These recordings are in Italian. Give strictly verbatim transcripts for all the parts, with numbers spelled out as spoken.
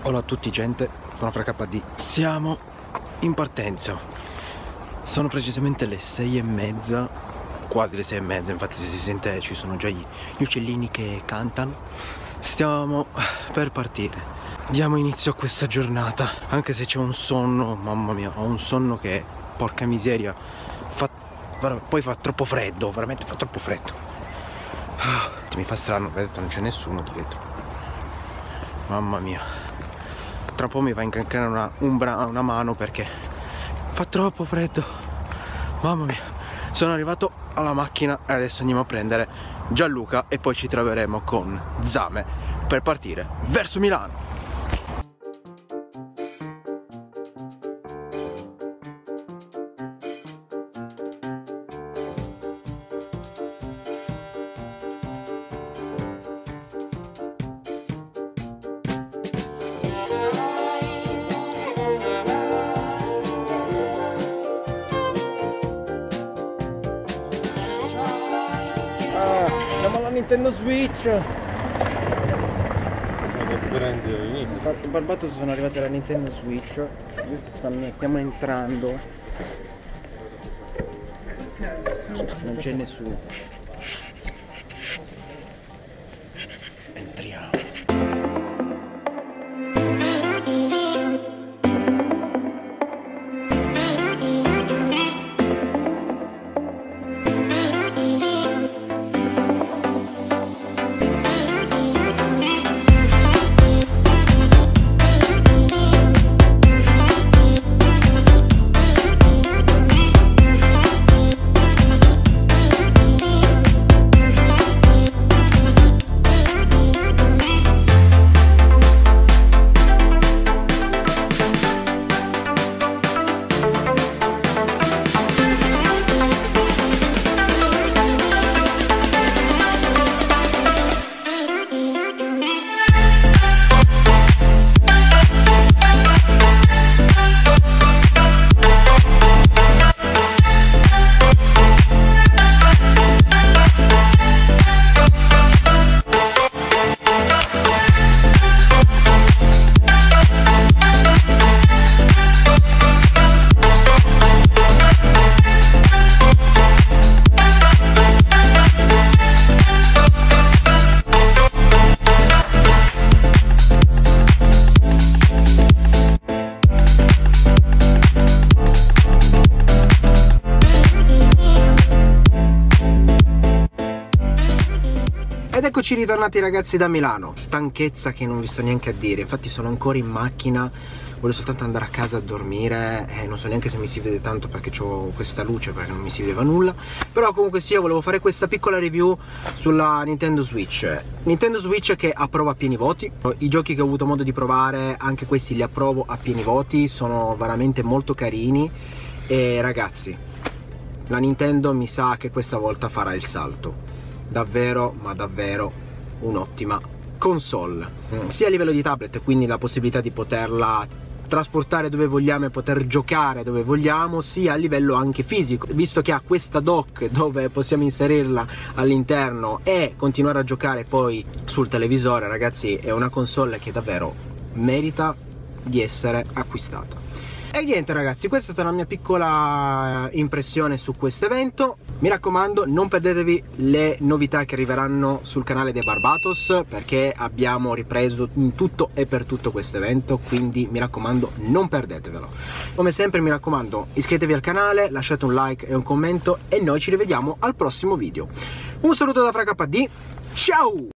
Hola a tutti gente, sono Fra K D. Siamo in partenza. Sono precisamente le sei e mezza, quasi le sei e mezza, infatti si sente, ci sono già gli, gli uccellini che cantano. Stiamo per partire. Diamo inizio a questa giornata, anche se c'è un sonno, mamma mia, ho un sonno che, porca miseria, fa, poi fa troppo freddo, veramente fa troppo freddo. Mi fa strano, vedete, non c'è nessuno dietro. Mamma mia. Tra un po' mi va in cancare una, un una mano perché fa troppo freddo. Mamma mia. Sono arrivato alla macchina e adesso andiamo a prendere Gianluca e poi ci troveremo con Zame per partire verso Milano. Andiamo alla Nintendo Switch. Siamo recuperando l'inizio. Barbato sono arrivati alla Nintendo Switch. Adesso stanno, stiamo entrando. Non c'è nessuno. Entriamo. Ed eccoci ritornati ragazzi da Milano. Stanchezza che non vi sto neanche a dire. Infatti sono ancora in macchina. Voglio soltanto andare a casa a dormire. E non so neanche se mi si vede tanto perché ho questa luce, perché non mi si vedeva nulla. Però comunque sia, volevo fare questa piccola review sulla Nintendo Switch. Nintendo Switch che approvo a pieni voti. I giochi che ho avuto modo di provare, anche questi li approvo a pieni voti. Sono veramente molto carini. E ragazzi, la Nintendo mi sa che questa volta farà il salto. Davvero, ma davvero un'ottima console, sia a livello di tablet, quindi la possibilità di poterla trasportare dove vogliamo e poter giocare dove vogliamo, sia a livello anche fisico, visto che ha questa dock dove possiamo inserirla all'interno e continuare a giocare poi sul televisore. Ragazzi, è una console che davvero merita di essere acquistata. E niente ragazzi, questa è stata la mia piccola impressione su questo evento. Mi raccomando, non perdetevi le novità che arriveranno sul canale dei Barbatos, perché abbiamo ripreso in tutto e per tutto questo evento, quindi mi raccomando non perdetevelo. Come sempre mi raccomando, iscrivetevi al canale, lasciate un like e un commento e noi ci rivediamo al prossimo video. Un saluto da Fra K D, ciao!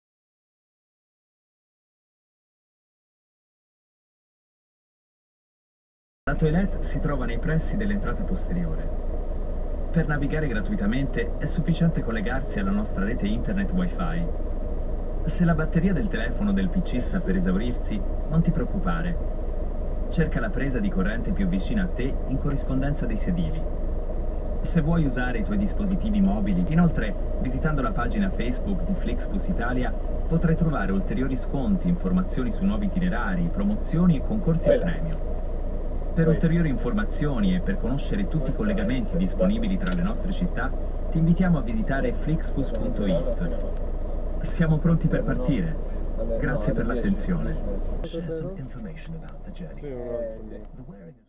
La toilette si trova nei pressi dell'entrata posteriore. Per navigare gratuitamente è sufficiente collegarsi alla nostra rete internet wifi. Se la batteria del telefono o del P C sta per esaurirsi, non ti preoccupare. Cerca la presa di corrente più vicina a te in corrispondenza dei sedili. Se vuoi usare i tuoi dispositivi mobili, inoltre, visitando la pagina Facebook di Flixbus Italia, potrai trovare ulteriori sconti, informazioni su nuovi itinerari, promozioni e concorsi a premio. Per ulteriori informazioni e per conoscere tutti i collegamenti disponibili tra le nostre città, ti invitiamo a visitare flixbus punto it. Siamo pronti per partire. Grazie per l'attenzione. Sì, un attimo.